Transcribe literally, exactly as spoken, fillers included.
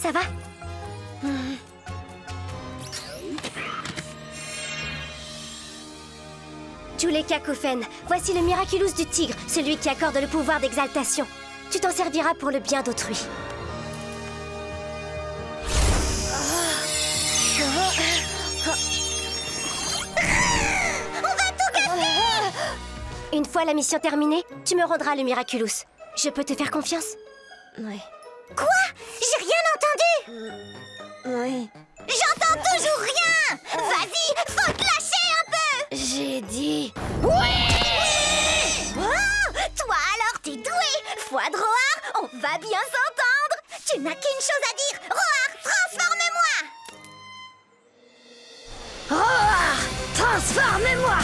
ça va? hmm. Tous les cacophanes, voici le Miraculous du tigre, celui qui accorde le pouvoir d'exaltation. Tu t'en serviras pour le bien d'autrui. On va tout casser! Une fois la mission terminée, tu me rendras le Miraculous. Je peux te faire confiance? Ouais. Quoi? J'ai rien entendu! Oui. J'entends toujours rien! Vas-y, faut te lâcher un peu! J'ai dit... Oui! Oui! Oh, toi alors, t'es doué! Foi de Roar, on va bien s'entendre! Tu n'as qu'une chose à dire! Roar, transforme-moi! Roar, transforme-moi!